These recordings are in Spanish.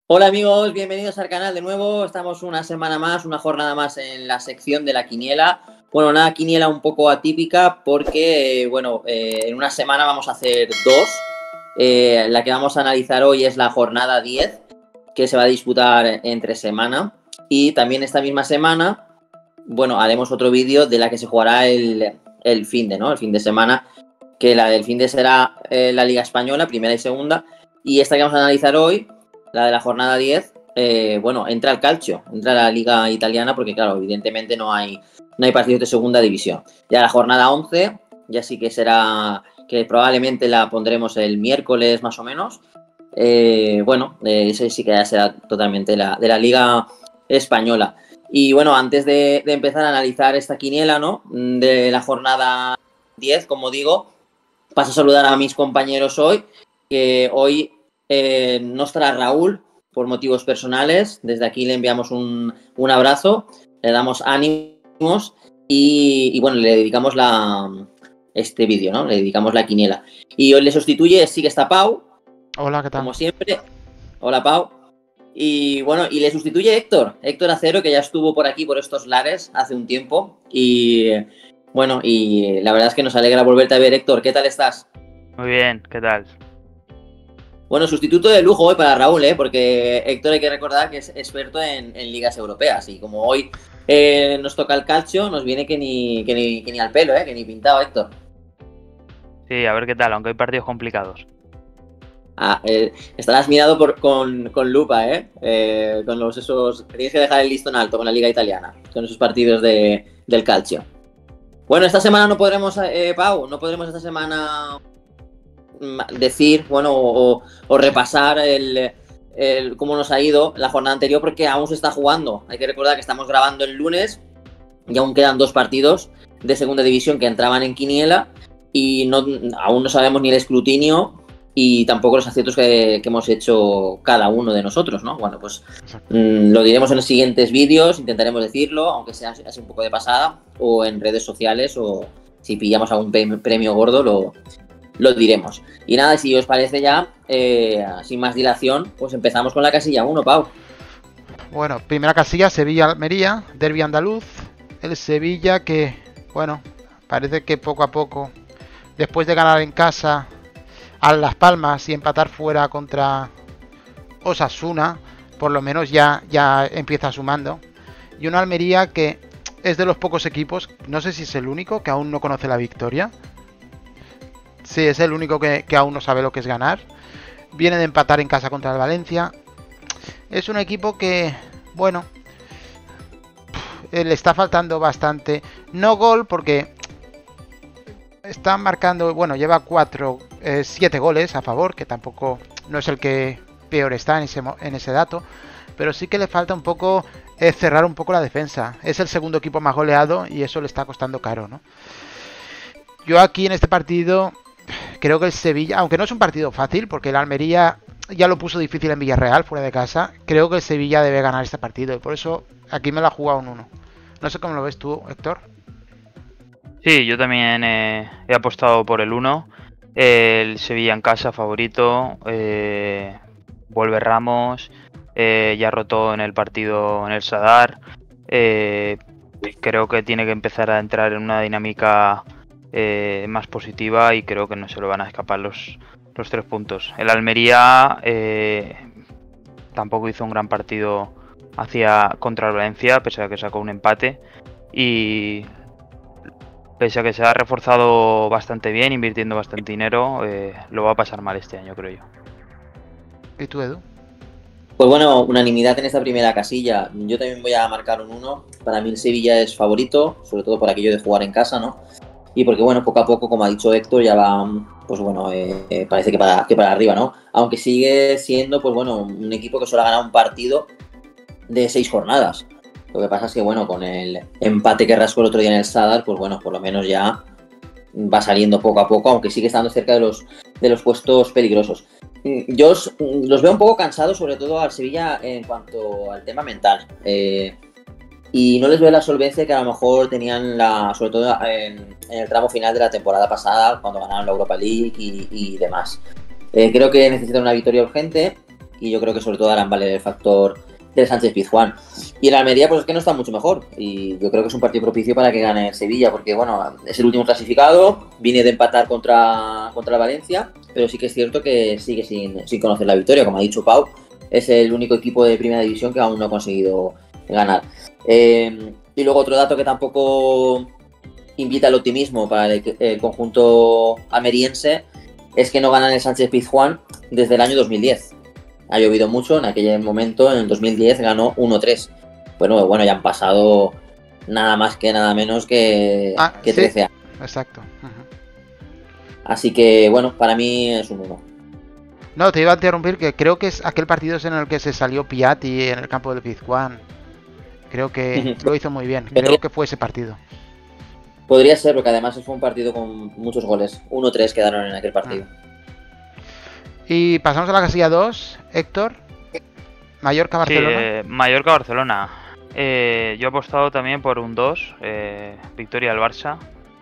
Hola amigos, bienvenidos al canal de nuevo. Estamos una semana más, una jornada más en la sección de la quiniela. Bueno, una quiniela un poco atípica porque, en una semana vamos a hacer dos. La que vamos a analizar hoy es la jornada 10, que se va a disputar entre semana. Y también esta misma semana, bueno, haremos otro vídeo de la que se jugará el finde, ¿no? El fin de semana, que la del finde será la Liga Española, primera y segunda. Y esta que vamos a analizar hoy, la de la jornada 10, entra al calcio, entra a la Liga Italiana, porque claro, evidentemente no hay partidos de segunda división. Ya la jornada 11, ya sí que será, que probablemente la pondremos el miércoles más o menos. Ese sí que ya será totalmente de la Liga Española. Y bueno, antes de empezar a analizar esta quiniela, ¿no? De la jornada 10, como digo, paso a saludar a mis compañeros hoy, que hoy no estará Raúl por motivos personales. Desde aquí le enviamos un abrazo, le damos ánimos y bueno, le dedicamos este vídeo, ¿no? Le dedicamos la quiniela. Y hoy le sustituye, sí que está Pau. Hola, ¿qué tal? Como siempre. Hola, Pau. Y bueno, y le sustituye Héctor Acero, que ya estuvo por aquí, por estos lares, hace un tiempo. Y bueno, y la verdad es que nos alegra volverte a ver, Héctor. ¿Qué tal estás? Muy bien, ¿qué tal? Bueno, sustituto de lujo hoy para Raúl, porque Héctor hay que recordar que es experto en ligas europeas. Y como hoy nos toca el calcio, nos viene que ni al pelo, que ni pintado, Héctor. Sí, a ver qué tal, aunque hay partidos complicados. Estarás mirado con lupa, con esos. Tienes que dejar el listón alto con la liga italiana, con esos partidos del calcio. Bueno, esta semana no podremos, Pau, no podremos esta semana decir, bueno, o repasar cómo nos ha ido la jornada anterior, porque aún se está jugando. Hay que recordar que estamos grabando el lunes y aún quedan dos partidos de segunda división que entraban en quiniela y aún no sabemos ni el escrutinio y tampoco los aciertos que hemos hecho cada uno de nosotros, ¿no? Bueno, pues lo diremos en los siguientes vídeos, intentaremos decirlo, aunque sea así un poco de pasada, o en redes sociales, o si pillamos algún premio gordo, lo diremos. Y nada, si os parece ya, sin más dilación, pues empezamos con la casilla 1, Pau. Bueno, primera casilla, Sevilla-Almería, derbi andaluz. El Sevilla que, bueno, parece que poco a poco, después de ganar en casa a Las Palmas y empatar fuera contra Osasuna, por lo menos ya empieza sumando. Y una Almería que es de los pocos equipos, no sé si es el único, que aún no conoce la victoria. Sí, es el único que aún no sabe lo que es ganar. Viene de empatar en casa contra el Valencia. Es un equipo que, bueno, le está faltando bastante. No gol porque está marcando, bueno, lleva 7 goles a favor, que tampoco no es el que peor está en ese dato. Pero sí que le falta un poco cerrar un poco la defensa. Es el segundo equipo más goleado y eso le está costando caro, ¿no? Yo aquí en este partido creo que el Sevilla, aunque no es un partido fácil, porque el Almería ya lo puso difícil en Villarreal, fuera de casa, creo que el Sevilla debe ganar este partido. Y por eso aquí me lo ha jugado un 1. No sé cómo lo ves tú, Héctor. Sí, yo también he apostado por el 1. El Sevilla en casa, favorito. Vuelve Ramos. Ya rotó en el partido en el Sadar. Creo que tiene que empezar a entrar en una dinámica más positiva y creo que no se le van a escapar los 3 puntos. El Almería tampoco hizo un gran partido contra el Valencia, pese a que sacó un empate, y pese a que se ha reforzado bastante bien, invirtiendo bastante dinero, lo va a pasar mal este año, creo yo. ¿Y tú, Edu? Pues bueno, unanimidad en esta primera casilla. Yo también voy a marcar un 1. Para mí el Sevilla es favorito, sobre todo por aquello de jugar en casa, ¿no? Y porque, bueno, poco a poco, como ha dicho Héctor, ya va, pues bueno, parece que para arriba, ¿no? Aunque sigue siendo, pues bueno, un equipo que solo ha ganado un partido de 6 jornadas. Lo que pasa es que, bueno, con el empate que rascó el otro día en el Sadar, pues bueno, por lo menos ya va saliendo poco a poco, aunque sigue estando cerca de los puestos peligrosos. Yo los veo un poco cansados, sobre todo al Sevilla en cuanto al tema mental. Y no les veo la solvencia que a lo mejor tenían, sobre todo en el tramo final de la temporada pasada, cuando ganaron la Europa League y demás. Creo que necesitan una victoria urgente y yo creo que sobre todo harán valer el factor del Sánchez Pizjuán. Y el Almería, pues es que no está mucho mejor, y yo creo que es un partido propicio para que gane el Sevilla, porque bueno, es el último clasificado, viene de empatar contra el Valencia, pero sí que es cierto que sigue sin conocer la victoria, como ha dicho Pau, es el único equipo de primera división que aún no ha conseguido ganar. Y luego otro dato que tampoco invita al optimismo para el conjunto almeriense es que no ganan el Sánchez Pizjuán desde el año 2010. Ha llovido mucho, en aquel momento, en el 2010 ganó 1-3. Bueno, ya han pasado nada más que nada menos que 13 años. Exacto. Así que, bueno, para mí es un 1. No, te iba a interrumpir, que creo que es aquel partido en el que se salió Piatti en el campo del Pizjuán. Creo que lo hizo muy bien. Creo que fue ese partido. Podría ser, porque además fue un partido con muchos goles. 1-3 quedaron en aquel partido. Y pasamos a la casilla 2, Héctor. Mallorca-Barcelona. Sí, Mallorca-Barcelona. Yo he apostado también por un 2. Victoria del Barça.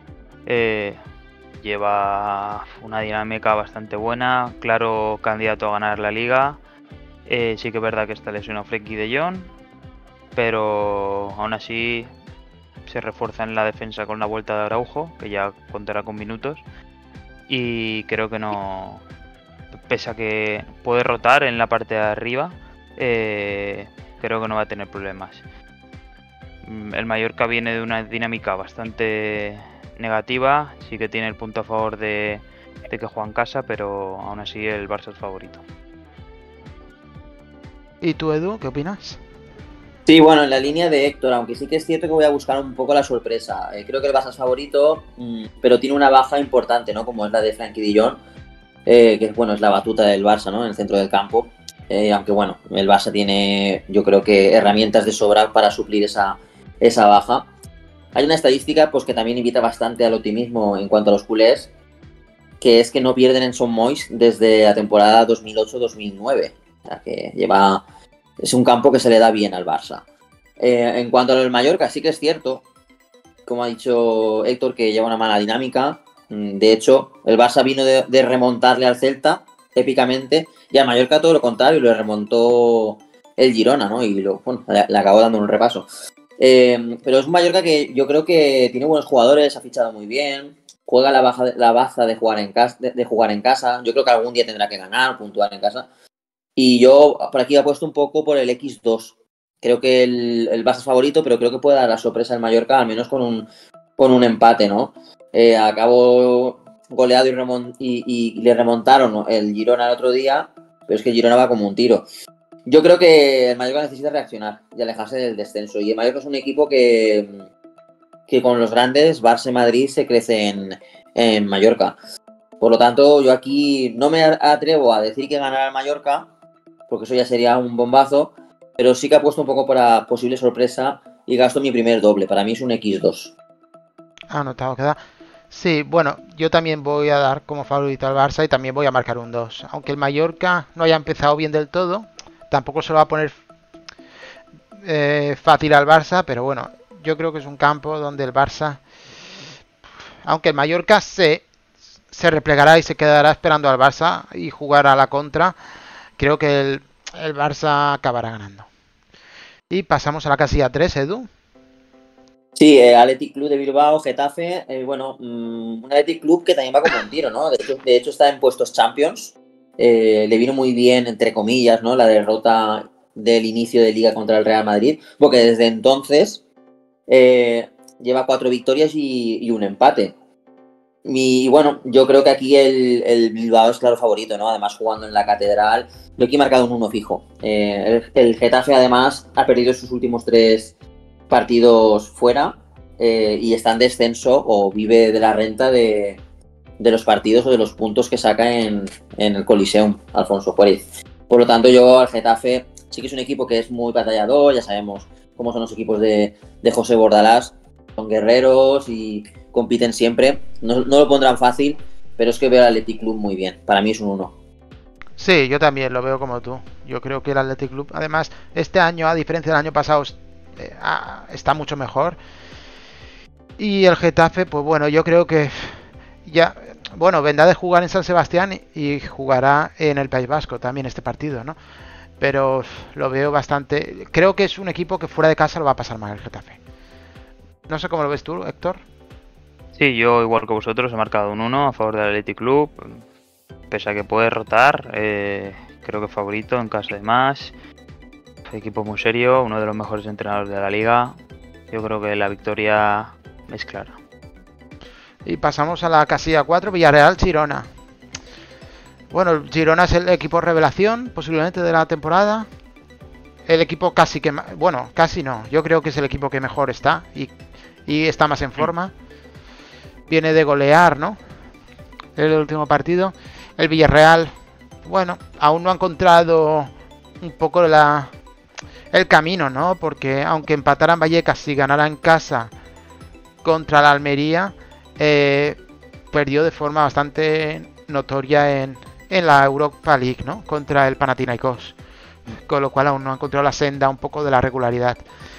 Lleva una dinámica bastante buena. Claro candidato a ganar la Liga. Sí que es verdad que está lesionado Frenkie de Jong. Pero aún así se refuerza en la defensa con la vuelta de Araujo, que ya contará con minutos. Y creo que no... Pese a que puede rotar en la parte de arriba, creo que no va a tener problemas. El Mallorca viene de una dinámica bastante negativa, sí que tiene el punto a favor de que juega en casa, pero aún así el Barça es favorito. ¿Y tú, Edu, qué opinas? Sí, bueno, en la línea de Héctor, aunque sí que es cierto que voy a buscar un poco la sorpresa. Creo que el Barça es favorito, pero tiene una baja importante, ¿no? Como es la de Frenkie de Jong. Que bueno, es la batuta del Barça, ¿no? En el centro del campo. Aunque bueno, el Barça tiene, yo creo que herramientas de sobra para suplir esa baja. Hay una estadística pues que también invita bastante al optimismo en cuanto a los culés, que es que no pierden en Son Moix desde la temporada 2008-2009. O sea que es un campo que se le da bien al Barça. En cuanto al Mallorca, sí que es cierto, como ha dicho Héctor, que lleva una mala dinámica. De hecho, el Barça vino de remontarle al Celta épicamente, y al Mallorca todo lo contrario, le remontó el Girona, ¿no? Y le acabó dando un repaso. Pero es un Mallorca que yo creo que tiene buenos jugadores, ha fichado muy bien, juega la baza de jugar en casa. Yo creo que algún día tendrá que ganar, puntuar en casa. Y yo por aquí apuesto un poco por el X2. Creo que el Barça es favorito, pero creo que puede dar la sorpresa al Mallorca, al menos con un empate, ¿no? Acabó goleado y le remontaron el Girona el otro día, pero es que el Girona va como un tiro. Yo creo que el Mallorca necesita reaccionar y alejarse del descenso. Y el Mallorca es un equipo que con los grandes, Barça y Madrid, se crece en Mallorca. Por lo tanto, yo aquí no me atrevo a decir que ganará el Mallorca, porque eso ya sería un bombazo, pero sí que apuesto un poco para posible sorpresa y gasto mi primer doble. Para mí es un X2. Anotado queda. Sí, bueno, yo también voy a dar como favorito al Barça y también voy a marcar un 2. Aunque el Mallorca no haya empezado bien del todo, tampoco se lo va a poner fácil al Barça, pero bueno, yo creo que es un campo donde el Barça, aunque el Mallorca se replegará y se quedará esperando al Barça y jugará a la contra, creo que el Barça acabará ganando. Y pasamos a la casilla 3, Edu. Sí, Athletic Club de Bilbao, Getafe, un Athletic Club que también va como un tiro, ¿no? De hecho está en puestos Champions. Le vino muy bien, entre comillas, ¿no? La derrota del inicio de Liga contra el Real Madrid, porque desde entonces lleva 4 victorias y un empate. Y bueno, yo creo que aquí el Bilbao es claro favorito, ¿no? Además jugando en la Catedral. Yo aquí he marcado un 1 fijo. El Getafe además ha perdido sus últimos 3 partidos fuera y está en descenso o vive de la renta de los partidos o de los puntos que saca en el Coliseum Alfonso Juárez. Por lo tanto, yo al Getafe sí que es un equipo que es muy batallador, ya sabemos cómo son los equipos de José Bordalás, son guerreros y compiten siempre. No lo pondrán fácil, pero es que veo al Athletic Club muy bien. Para mí es un 1. Sí, yo también lo veo como tú. Yo creo que el Athletic Club, además, este año, a diferencia del año pasado, está mucho mejor. Y el Getafe, pues bueno, yo creo que ya Bueno, vendrá de jugar en San Sebastián y jugará en el País Vasco también este partido, ¿no? Pero lo veo bastante... Creo que es un equipo que fuera de casa lo va a pasar mal el Getafe. No sé cómo lo ves tú, Héctor. Sí, yo igual que vosotros he marcado un 1 a favor del Athletic Club. Pese a que puede rotar, creo que favorito en caso de más. Equipo muy serio, uno de los mejores entrenadores de la liga. Yo creo que la victoria es clara. Y pasamos a la casilla 4, Villarreal-Girona. Bueno, el Girona es el equipo revelación, posiblemente, de la temporada. El equipo casi que... Bueno, casi no. Yo creo que es el equipo que mejor está y está más en forma. Viene de golear, ¿no? El último partido. El Villarreal, bueno, aún no ha encontrado un poco el camino, ¿no? Porque aunque empataran Vallecas y ganara en casa contra la Almería, perdió de forma bastante notoria en la Europa League, ¿no? Contra el Panathinaikos. Con lo cual aún no ha encontrado la senda un poco de la regularidad.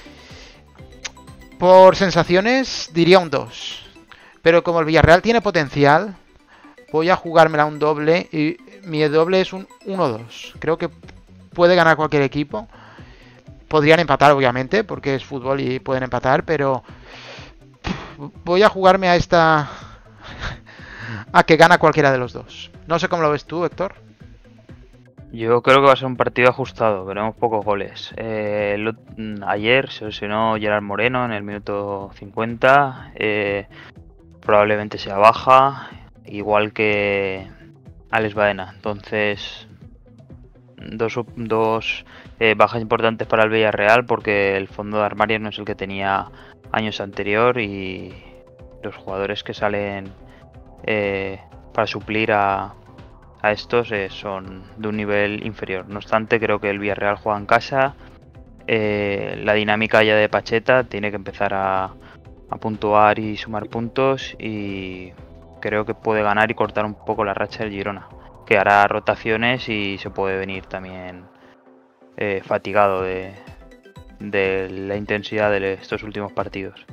Por sensaciones diría un 2. Pero como el Villarreal tiene potencial, voy a jugármela un doble. Y mi doble es un 1-2. Creo que puede ganar cualquier equipo. Podrían empatar, obviamente, porque es fútbol y pueden empatar, pero voy a jugarme a esta... a que gana cualquiera de los dos. No sé cómo lo ves tú, Héctor. Yo creo que va a ser un partido ajustado, veremos pocos goles. Ayer se lesionó Gerard Moreno en el minuto 50. Probablemente sea baja, igual que Alex Baena. Entonces, dos bajas importantes para el Villarreal, porque el fondo de armario no es el que tenía años anterior y los jugadores que salen para suplir a estos son de un nivel inferior. No obstante, creo que el Villarreal juega en casa. La dinámica ya de Pacheta tiene que empezar a puntuar y sumar puntos, y creo que puede ganar y cortar un poco la racha del Girona, que hará rotaciones y se puede venir también fatigado de la intensidad de estos últimos partidos.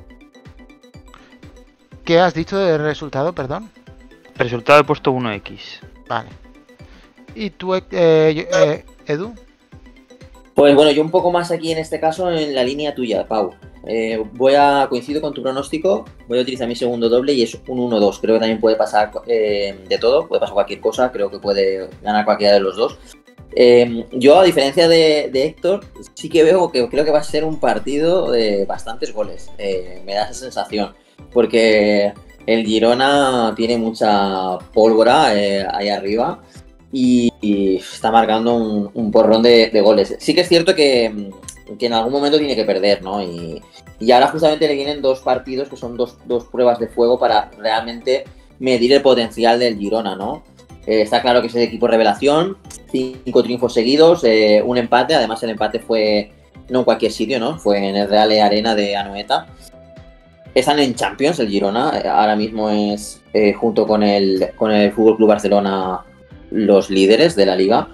¿Qué has dicho del resultado, perdón? Resultado he puesto 1x. Vale. ¿Y tú, Edu? Pues bueno, yo un poco más aquí en este caso en la línea tuya, Pau. Coincido con tu pronóstico, voy a utilizar mi segundo doble y es un 1-2. Creo que también puede pasar de todo, puede pasar cualquier cosa, creo que puede ganar cualquiera de los dos. Yo, a diferencia de Héctor, sí que veo que creo que va a ser un partido de bastantes goles. Me da esa sensación, porque el Girona tiene mucha pólvora ahí arriba y está marcando un porrón de goles. Sí que es cierto que en algún momento tiene que perder, ¿no? Y ahora justamente le vienen dos partidos que son dos pruebas de fuego para realmente medir el potencial del Girona, ¿no? Está claro que es el equipo revelación, 5 triunfos seguidos, un empate, además el empate fue no en cualquier sitio, ¿no? Fue en el Real Arena de Anoeta. Están en Champions el Girona, ahora mismo es junto con el Fútbol Club Barcelona los líderes de la liga.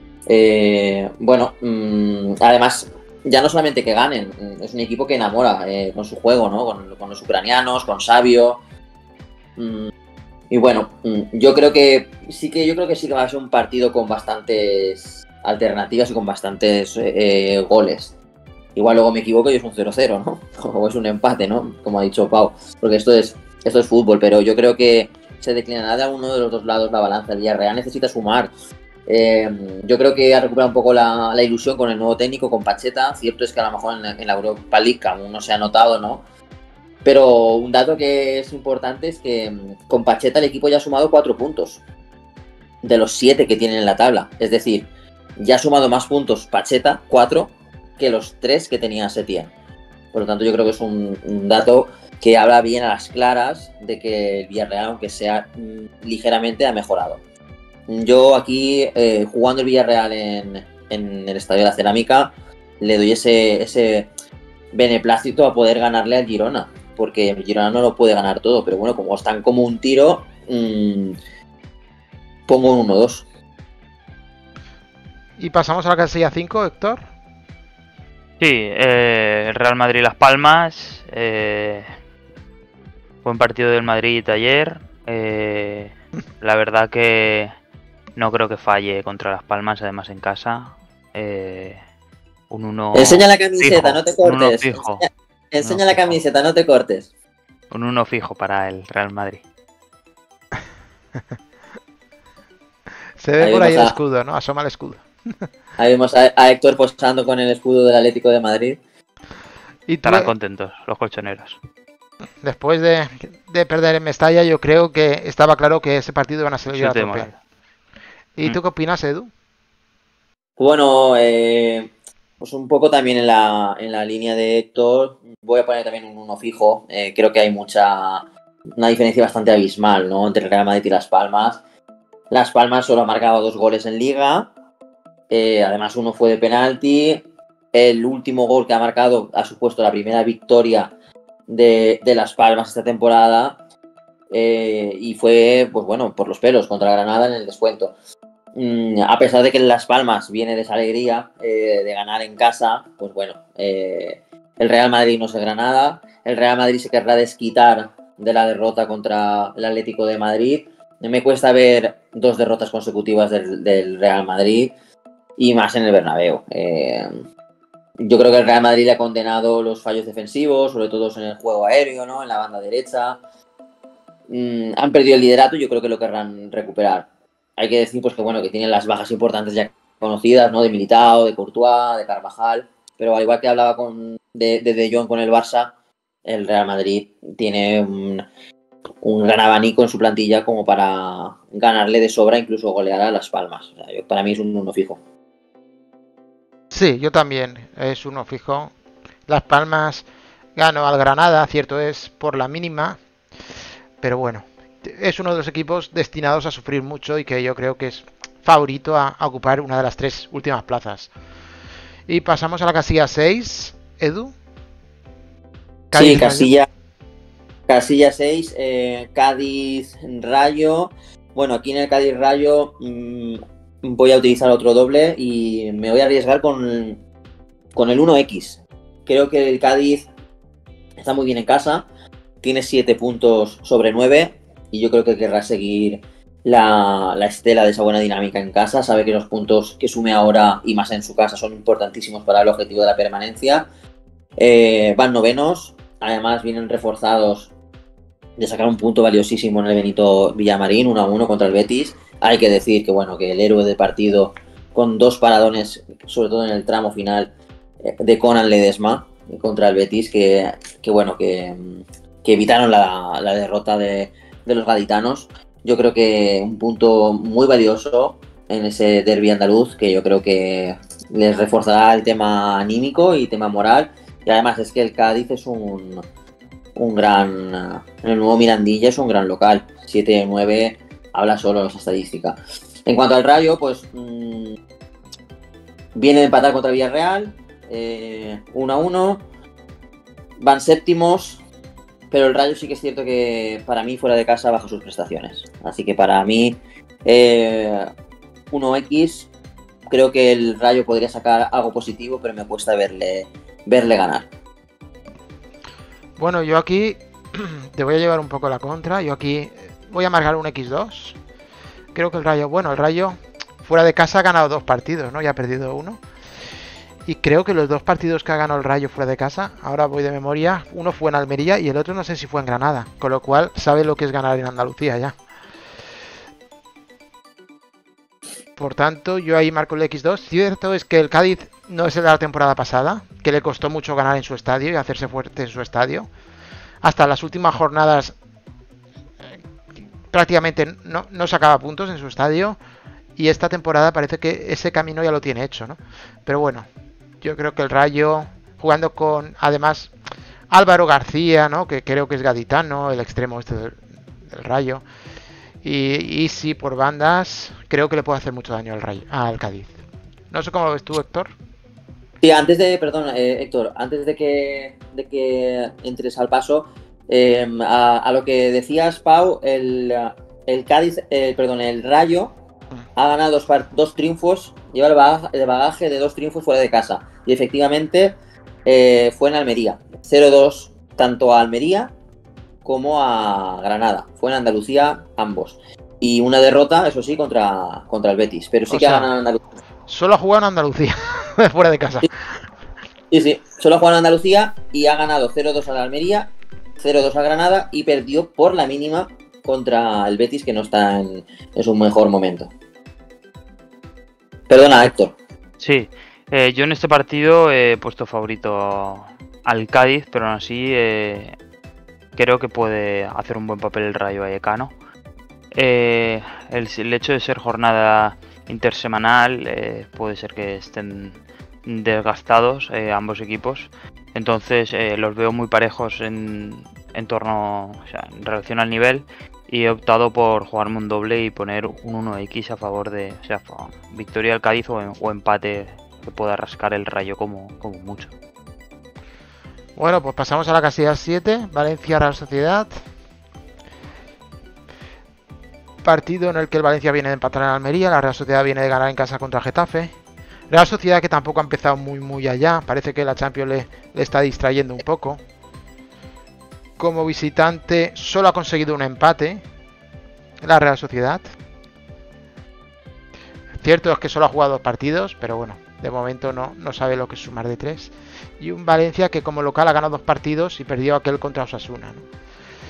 Además, ya no solamente que ganen, es un equipo que enamora con su juego, ¿no? Con los ucranianos, con Sabio. Y bueno, yo creo que sí que va a ser un partido con bastantes alternativas y con bastantes goles. Igual luego me equivoco y es un 0-0, ¿no? O es un empate, ¿no? Como ha dicho Pau. Porque esto es fútbol, pero yo creo que se declinará de alguno de los dos lados la balanza. El Villarreal necesita sumar. Yo creo que ha recuperado un poco la ilusión con el nuevo técnico, con Pacheta. Cierto es que a lo mejor en la Europa League aún no se ha notado, ¿no? Pero un dato que es importante es que con Pacheta el equipo ya ha sumado 4 puntos de los 7 que tienen en la tabla. Es decir, ya ha sumado más puntos Pacheta, 4, que los 3 que tenía Setién. Por lo tanto, yo creo que es un dato que habla bien a las claras de que el Villarreal, aunque sea ligeramente, ha mejorado. Yo aquí, jugando el Villarreal en el Estadio de la Cerámica, le doy ese beneplácito a poder ganarle al Girona, porque el Girona no lo puede ganar todo, pero bueno, como están como un tiro, pongo un 1-2. Y pasamos a la casilla 5, Héctor. Sí, Real Madrid-Las Palmas. Buen partido del Madrid ayer. La verdad que no creo que falle contra Las Palmas, además en casa. Un 1 Enseña la camiseta, fijo, no te un 1 cortes. fijo, Enseña uno la fijo. camiseta, no te cortes. Un 1 fijo para el Real Madrid. Se ve Ahí por ahí vemos el a, escudo, ¿no? Asoma el escudo. ahí vemos a Héctor posando con el escudo del Atlético de Madrid. Y tú, Estarán contentos los colchoneros. después de perder en Mestalla, yo creo que estaba claro que ese partido iban a salir a Chute de tope. moral. ¿Y tú qué opinas, Edu? Bueno, pues un poco también en la línea de Héctor, voy a poner también un 1 fijo. Creo que hay una diferencia bastante abismal, ¿no? Entre el Real Madrid y Las Palmas. Las Palmas solo ha marcado 2 goles en Liga. Además, uno fue de penalti. El último gol que ha marcado ha supuesto la primera victoria de Las Palmas esta temporada. Y fue, pues bueno, por los pelos contra Granada en el descuento. A pesar de que Las Palmas viene de esa alegría de ganar en casa, pues bueno, el Real Madrid no es el Granada. El Real Madrid se querrá desquitar de la derrota contra el Atlético de Madrid. Me cuesta ver 2 derrotas consecutivas del Real Madrid y más en el Bernabéu. Yo creo que el Real Madrid le ha condenado los fallos defensivos, sobre todo en el juego aéreo, ¿no? En la banda derecha. Han perdido el liderato y yo creo que lo querrán recuperar. Hay que decir pues que bueno, que tienen las bajas importantes ya conocidas, ¿no? De Militao, de Courtois, de Carvajal, pero al igual que hablaba de Jong con el Barça, el Real Madrid tiene un gran abanico en su plantilla como para ganarle de sobra, incluso golear a Las Palmas. O sea, para mí es un 1 fijo. Sí, yo también. Es 1 fijo. Las Palmas ganó al Granada, cierto es, por la mínima. Pero bueno, es uno de los equipos destinados a sufrir mucho y que yo creo que es favorito a ocupar una de las 3 últimas plazas. Y pasamos a la casilla 6, Edu. Sí, casilla 6, Cádiz Rayo. Bueno, aquí en el Cádiz Rayo voy a utilizar otro doble y me voy a arriesgar con el 1X. Creo que el Cádiz está muy bien en casa, tiene 7 puntos sobre 9 y yo creo que querrá seguir la estela de esa buena dinámica en casa. Sabe que los puntos que sume ahora y más en su casa son importantísimos para el objetivo de la permanencia. Van novenos, además vienen reforzados de sacar un punto valiosísimo en el Benito Villamarín, 1-1 contra el Betis. Hay que decir que bueno, que el héroe del partido, con 2 paradones, sobre todo en el tramo final, de Conan Ledesma contra el Betis, que evitaron la derrota de los gaditanos. Yo creo que un punto muy valioso en ese derbi andaluz, que yo creo que les reforzará el tema anímico y tema moral. Y además es que el Cádiz es un gran... En el nuevo Mirandilla es un gran local. 7-9 habla solo de esa estadística. En cuanto al Rayo, pues viene de empatar contra Villarreal, 1-1. Van séptimos, pero el Rayo sí que es cierto que para mí fuera de casa baja sus prestaciones. Así que para mí 1X, creo que el Rayo podría sacar algo positivo, pero me cuesta verle ganar. Bueno, yo aquí te voy a llevar un poco la contra. Yo aquí voy a marcar un X2. Creo que el Rayo fuera de casa ha ganado 2 partidos, ¿no? Ya ha perdido 1. Y creo que los 2 partidos que ha ganado el Rayo fuera de casa, ahora voy de memoria, uno fue en Almería y el otro no sé si fue en Granada. Con lo cual sabe lo que es ganar en Andalucía ya. Por tanto, yo ahí marco el X2. Cierto es que el Cádiz no es el de la temporada pasada, que le costó mucho ganar en su estadio y hacerse fuerte en su estadio. Hasta las últimas jornadas prácticamente no sacaba puntos en su estadio. Y esta temporada parece que ese camino ya lo tiene hecho, ¿no? Pero bueno, yo creo que el Rayo, jugando con, además, Álvaro García, ¿no? Que creo que es gaditano, el extremo este del Rayo. Y sí, por bandas, creo que le puede hacer mucho daño al Cádiz. No sé cómo lo ves tú, Héctor. Sí, Héctor, antes de que entres al paso, a lo que decías, Pau, el Rayo ha ganado 2 triunfos, lleva el bagaje de 2 triunfos fuera de casa. Y efectivamente fue en Almería. 0-2 tanto a Almería como a Granada. Fue en Andalucía ambos. y una derrota, eso sí, contra el Betis. Pero sí O que ha sea, ganado en Andalucía. solo ha jugado en Andalucía, fuera de casa. Sí, sí, solo ha jugado en Andalucía y ha ganado 0-2 a la Almería, 0-2 a Granada y perdió por la mínima contra el Betis, que no está en su mejor momento. Perdona, Héctor. Sí, yo en este partido he puesto favorito al Cádiz, pero aún así creo que puede hacer un buen papel el Rayo Vallecano. El hecho de ser jornada intersemanal puede ser que estén desgastados ambos equipos, entonces los veo muy parejos en torno, o sea, en relación al nivel, y he optado por jugarme un doble y poner un 1x a favor de, o sea, victoria del Cádiz o empate que pueda rascar el Rayo como mucho. Bueno, pues pasamos a la casilla 7, Valencia Real Sociedad. Partido en el que el Valencia viene de empatar en Almería, la Real Sociedad viene de ganar en casa contra Getafe. Real Sociedad que tampoco ha empezado muy allá, parece que la Champions le está distrayendo un poco. Como visitante solo ha conseguido un empate la Real Sociedad. Cierto es que solo ha jugado 2 partidos, pero bueno, de momento no sabe lo que es sumar de 3. Y un Valencia que como local ha ganado 2 partidos y perdió aquel contra Osasuna, ¿no?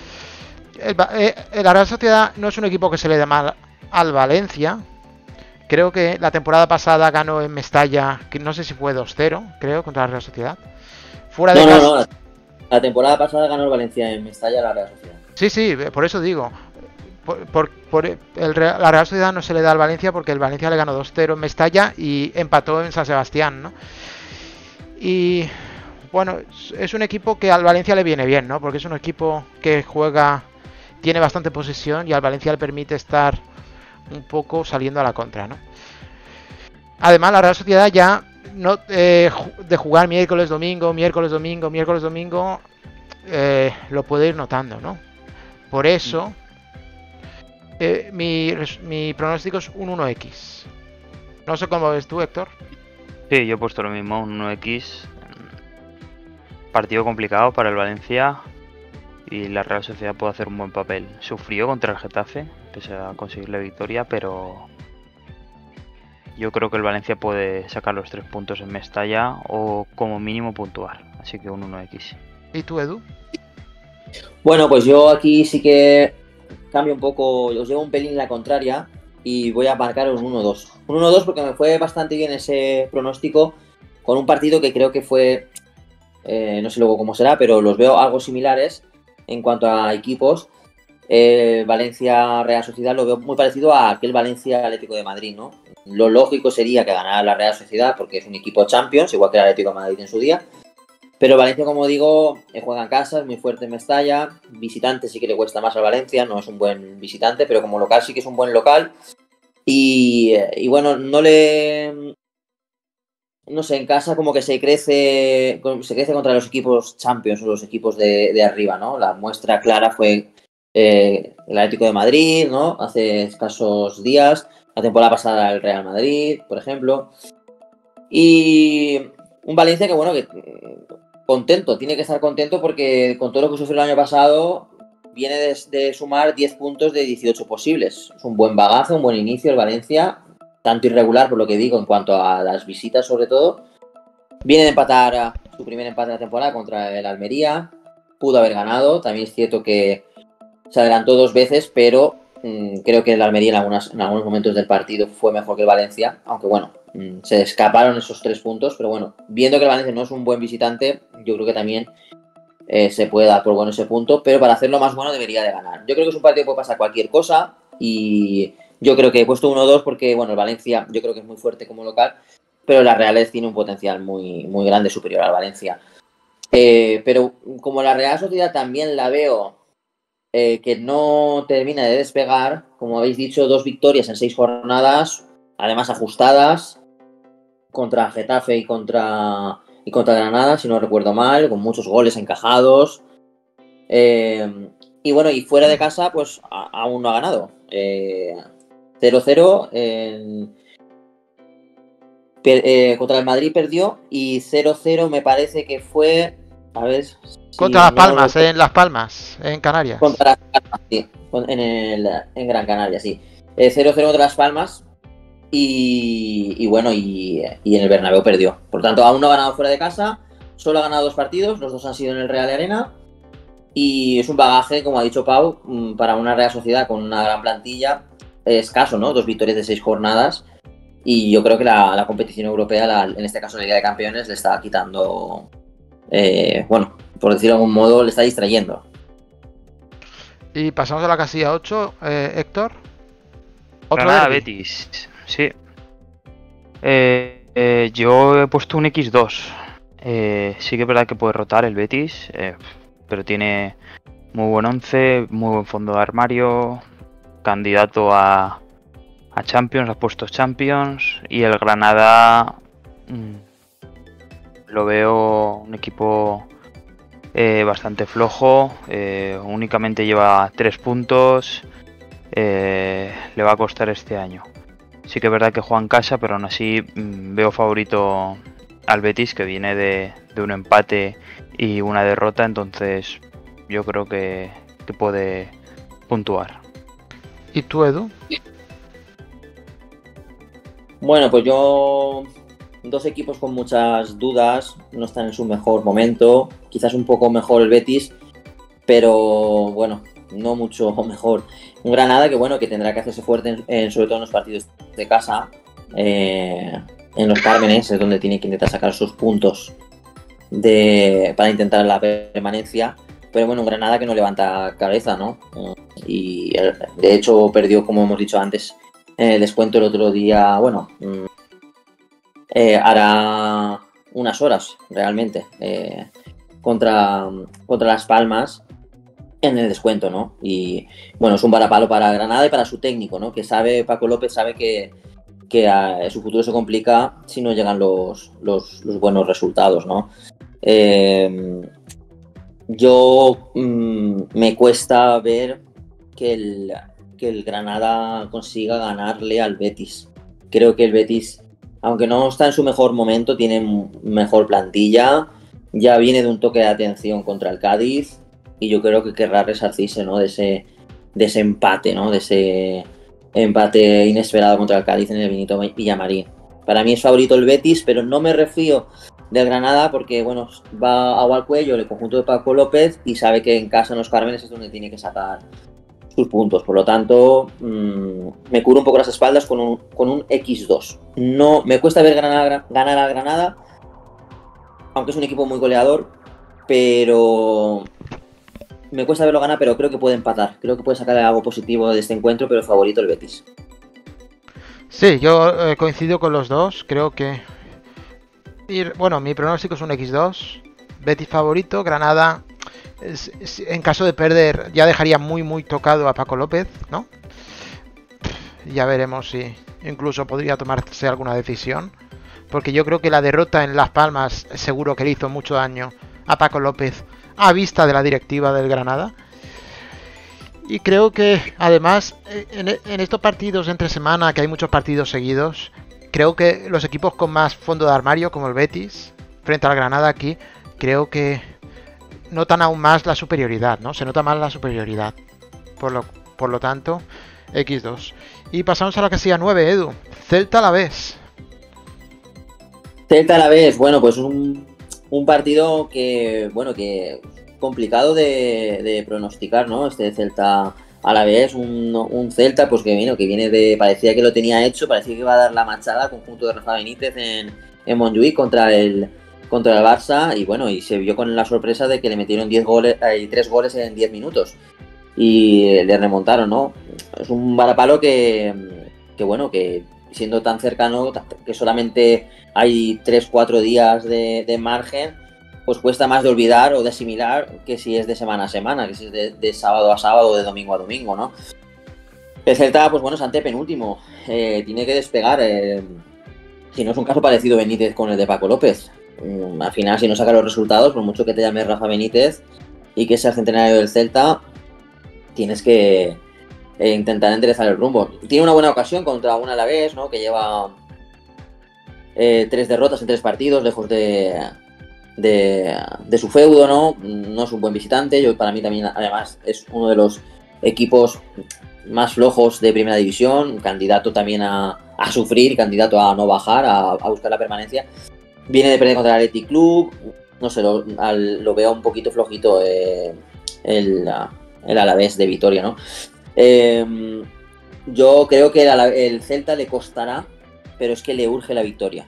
La Real Sociedad no es un equipo que se le dé mal al Valencia. Creo que la temporada pasada ganó en Mestalla, que no sé si fue 2-0, creo, contra la Real Sociedad. Fuera de casa. No. La temporada pasada ganó el Valencia en Mestalla la Real Sociedad. Sí, por eso digo. La Real Sociedad no se le da al Valencia porque el Valencia le ganó 2-0 en Mestalla y empató en San Sebastián, ¿no? Y bueno, es un equipo que al Valencia le viene bien, ¿no? Porque es un equipo que juega, tiene bastante posesión y al Valencia le permite estar un poco saliendo a la contra, ¿no? Además, la Real Sociedad ya no de jugar miércoles, domingo, lo puede ir notando, ¿no? Por eso, mi pronóstico es un 1x. No sé cómo ves tú, Héctor. Sí, yo he puesto lo mismo, un 1x. Partido complicado para el Valencia y la Real Sociedad puede hacer un buen papel. Sufrió contra el Getafe, pese a conseguir la victoria, pero yo creo que el Valencia puede sacar los 3 puntos en Mestalla o como mínimo puntuar. Así que un 1x. ¿Y tú, Edu? Bueno, pues yo aquí sí que cambio un poco, os llevo un pelín la contraria y voy a marcar un 1-2. Un 1-2 porque me fue bastante bien ese pronóstico con un partido que creo que fue, no sé luego cómo será, pero los veo algo similares en cuanto a equipos. Valencia-Real Sociedad lo veo muy parecido a aquel Valencia-Atlético de Madrid, ¿no? Lo lógico sería que ganara la Real Sociedad porque es un equipo Champions, igual que el Atlético de Madrid en su día. Pero Valencia, como digo, juega en casa, es muy fuerte en Mestalla. Visitante sí que le cuesta más al Valencia, no es un buen visitante, pero como local sí que es un buen local. Y bueno, no sé, en casa como que se crece contra los equipos Champions o los equipos de arriba, ¿no? La muestra clara fue el Atlético de Madrid, ¿no? Hace escasos días. La temporada pasada el Real Madrid, por ejemplo. Y un Valencia que, bueno, que contento, tiene que estar contento porque con todo lo que sufrió el año pasado viene de sumar 10 puntos de 18 posibles. Es un buen bagaje, un buen inicio el Valencia, tanto irregular por lo que digo en cuanto a las visitas sobre todo. Viene de empatar su primer empate de la temporada contra el Almería, pudo haber ganado, también es cierto que se adelantó 2 veces, pero creo que el Almería en algunos momentos del partido fue mejor que el Valencia, aunque bueno, se escaparon esos 3 puntos, pero bueno, viendo que el Valencia no es un buen visitante, yo creo que también se puede dar por bueno ese punto, pero para hacerlo más bueno debería de ganar. Yo creo que es un partido que puede pasar cualquier cosa y yo creo que he puesto 1-2 porque, bueno, el Valencia yo creo que es muy fuerte como local, pero la Real tiene un potencial muy, muy grande superior al Valencia. Pero como la Real Sociedad también la veo que no termina de despegar, como habéis dicho, 2 victorias en 6 jornadas, además ajustadas, contra Getafe y contra Granada, si no recuerdo mal, con muchos goles encajados. Y bueno, y fuera de casa, pues aún no ha ganado. 0-0 contra el Madrid perdió y 0-0 me parece que fue A ver. Contra Las Palmas, en Las Palmas, en Canarias. Contra Las Palmas, sí. En Gran Canaria, sí. 0-0 contra Las Palmas. Y bueno, y en el Bernabéu perdió. Por tanto, aún no ha ganado fuera de casa. Solo ha ganado 2 partidos. Los 2 han sido en el Real Arena. Y es un bagaje, como ha dicho Pau, para una Real Sociedad con una gran plantilla. Escaso, ¿no? 2 victorias de 6 jornadas. Y yo creo que la competición europea, en este caso la Liga de Campeones, le está quitando... bueno, por decirlo de algún modo, le está distrayendo. Y pasamos a la casilla 8, Héctor. Granada Betis, sí. Yo he puesto un X2. Sí que es verdad que puede rotar el Betis, pero tiene muy buen 11, muy buen fondo de armario, candidato a Champions, a puestos Champions, y el Granada lo veo un equipo bastante flojo, únicamente lleva 3 puntos, le va a costar este año. Sí que es verdad que juega en casa, pero aún así veo favorito al Betis, que viene de un empate y una derrota, entonces yo creo que puede puntuar. ¿Y tú, Edu? Bueno, pues yo... 2 equipos con muchas dudas, no están en su mejor momento, quizás un poco mejor el Betis, pero bueno, no mucho mejor. Un Granada que bueno, que tendrá que hacerse fuerte sobre todo en los partidos de casa, en los Cármenes es donde tiene que intentar sacar sus puntos para intentar la permanencia, pero bueno, un Granada que no levanta cabeza, ¿no? Y de hecho perdió, como hemos dicho antes, el descuento el otro día, bueno... hará unas horas realmente contra Las Palmas en el descuento, ¿no? Y bueno, es un varapalo para Granada y para su técnico, ¿no? Que sabe, Paco López sabe que su futuro se complica si no llegan los buenos resultados, ¿no? Yo me cuesta ver que el Granada consiga ganarle al Betis. Creo que el Betis, aunque no está en su mejor momento, tiene mejor plantilla, ya viene de un toque de atención contra el Cádiz y yo creo que querrá resarcirse, ¿no? de ese empate, ¿no? De ese empate inesperado contra el Cádiz en el Benito Villamarín. Para mí es favorito el Betis, pero no me refío del Granada porque bueno, va agua al cuello el conjunto de Paco López y sabe que en casa en los Cármenes es donde tiene que sacar sus puntos, por lo tanto me cubro un poco las espaldas con un X2. No me cuesta ver ganar a Granada, aunque es un equipo muy goleador, pero me cuesta verlo ganar, pero creo que puede empatar, creo que puede sacar algo positivo de este encuentro, pero favorito el Betis. Sí, yo coincido con los dos, creo que... Bueno, mi pronóstico es un X2, Betis favorito, Granada... en caso de perder ya dejaría muy tocado a Paco López, ¿no? Ya veremos si incluso podría tomarse alguna decisión, porque yo creo que la derrota en Las Palmas seguro que le hizo mucho daño a Paco López a vista de la directiva del Granada. Y creo que además en estos partidos entre semana, que hay muchos partidos seguidos, creo que los equipos con más fondo de armario, como el Betis frente al Granada aquí, creo que notan aún más la superioridad, ¿no? Se nota más la superioridad. Por lo tanto, X2. Y pasamos a la casilla 9, Edu. Celta Alavés. Celta Alavés, bueno, pues un partido que, bueno, que complicado de pronosticar, ¿no? Este Celta Alavés, un Celta pues que viene de... Parecía que lo tenía hecho, parecía que iba a dar la machada al conjunto de Rafa Benítez en Montjuïc contra el Barça, y bueno, y se vio con la sorpresa de que le metieron 3 goles en 10 minutos y le remontaron, ¿no? Es un varapalo que bueno, que siendo tan cercano, que solamente hay 3-4 días de margen, pues cuesta más de olvidar o de asimilar que si es de semana a semana, que si es de sábado a sábado o de domingo a domingo, ¿no? El Celta, pues bueno, es antepenúltimo, tiene que despegar, si no es un caso parecido Benítez con el de Paco López. Al final, si no saca los resultados, por mucho que te llame Rafa Benítez y que sea el centenario del Celta, tienes que intentar enderezar el rumbo. Tiene una buena ocasión contra un Alavés, ¿no? Que lleva 3 derrotas en 3 partidos, lejos de de su feudo, ¿no? No es un buen visitante. Para mí también, además, es uno de los equipos más flojos de primera división, candidato también a sufrir, candidato a no bajar, a buscar la permanencia. Viene de perder contra el Athletic Club, no sé, lo veo un poquito flojito el Alavés de Vitoria, ¿no? Yo creo que el Celta le costará, pero es que le urge la victoria.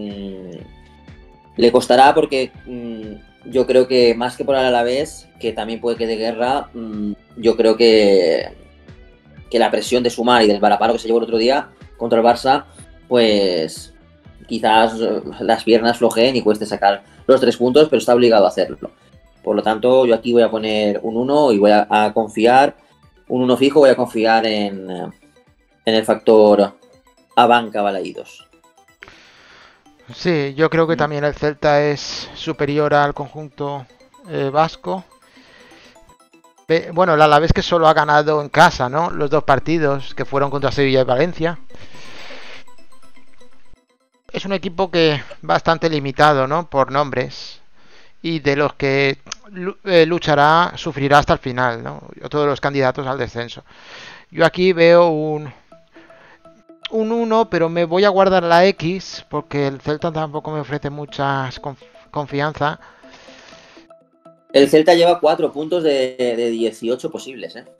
Le costará porque yo creo que más que por el Alavés, que también puede que de guerra, yo creo que la presión de sumar y del varapalo que se llevó el otro día contra el Barça, pues quizás las piernas flojeen y cueste sacar los 3 puntos, pero está obligado a hacerlo. Por lo tanto, yo aquí voy a poner un 1 y voy a confiar, un 1 fijo, voy a confiar en el factor Abanca Balaídos. Sí, yo creo que también el Celta es superior al conjunto vasco. Bueno, el Alavés que solo ha ganado en casa, ¿no? Los 2 partidos que fueron contra Sevilla y Valencia. Es un equipo que bastante limitado, ¿no? Por nombres. Y de los que luchará, sufrirá hasta el final, ¿no? Todos los candidatos al descenso. Yo aquí veo un 1, pero me voy a guardar la X porque el Celta tampoco me ofrece mucha confianza. El Celta lleva 4 puntos de 18 posibles, ¿eh?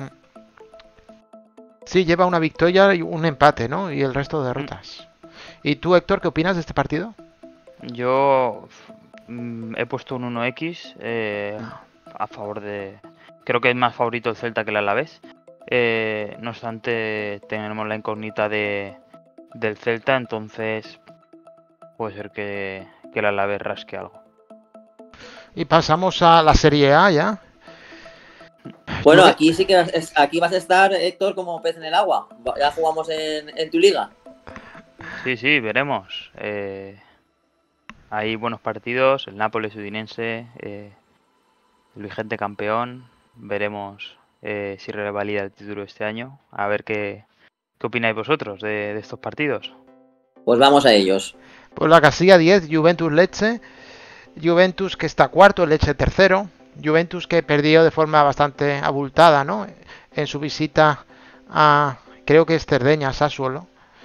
Sí, lleva una victoria y un empate, ¿no? Y el resto de derrotas. ¿Y tú, Héctor, qué opinas de este partido? Yo he puesto un 1X a favor de... Creo que es más favorito el Celta que el Alavés. No obstante, tenemos la incógnita del Celta, entonces puede ser que el Alavés rasque algo. Y pasamos a la Serie A ya. Bueno, aquí sí que aquí vas a estar, Héctor, como pez en el agua. Ya jugamos en tu liga. Sí, veremos. Hay buenos partidos, el Nápoles Udinense, el vigente campeón. Veremos si revalida el título este año. A ver qué opináis vosotros de estos partidos. Pues vamos a ellos. Pues la casilla 10, Juventus Lecce. Juventus que está cuarto, Lecce tercero. Juventus que perdió de forma bastante abultada, ¿no? En su visita a, creo que es Cerdeña, Sassuolo.